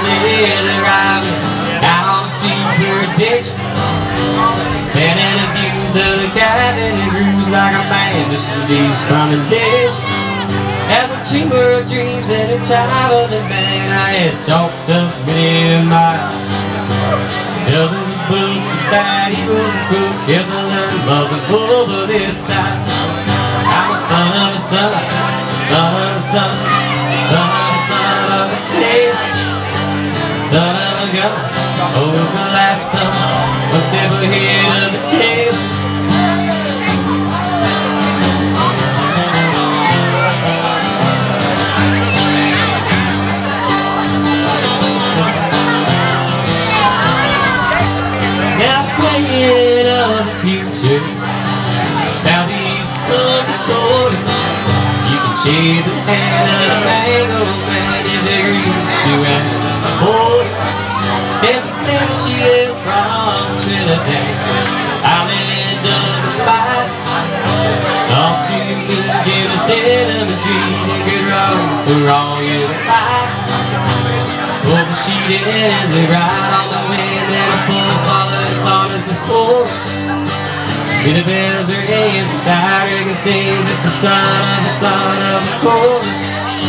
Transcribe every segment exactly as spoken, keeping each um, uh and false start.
sails arriving out on a seabird pitch, spanning the views of the cabin and grooves like a band just for these common days. As a dreamer of dreams and a traveling man, I had chalked up many miles, dozens of books about heroes and crooks. Yes, I learned love and full of this style. I'm a son of a son, son of a son, son of a son of a sailor, son of a gun, over the last time, one step ahead of the tail. Future, southeast of the soil, you can shake the hand of the mango man as they greet you at the border. Everything she is from Trinidad, island of the spices, soft to me, give us cinnamon sweet and good road for all your vices. Pull the sheet in as they ride on the wind and a pull all the saunas before us. With the bells are ringing, the fire can sing, it's the son of the son of the chorus.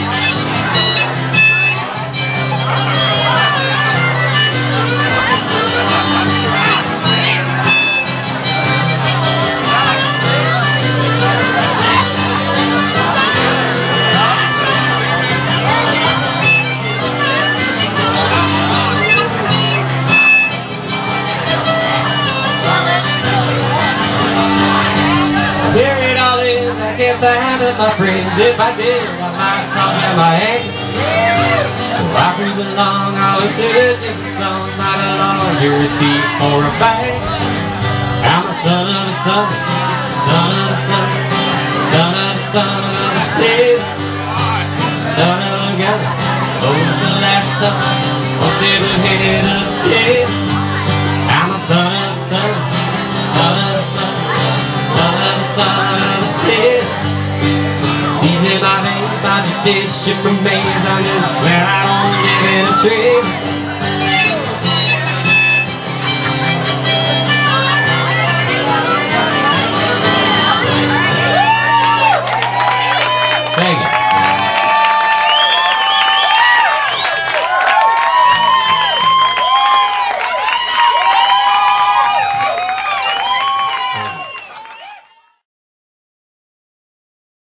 Can't find it, my friends. If I did, I might toss out my anchor. So I cruise along, always searching for songs, not a lawyer, a thief, or a bank. I'm a son of a son, son of a son, son of a son of a sailor, son of a gun, over the last time, one step ahead of the tail. I'm a son of a son, son of a son, son of a son of a sailor. Seas in my veins, my tradition remains. I'm just glad I don't live in a tree.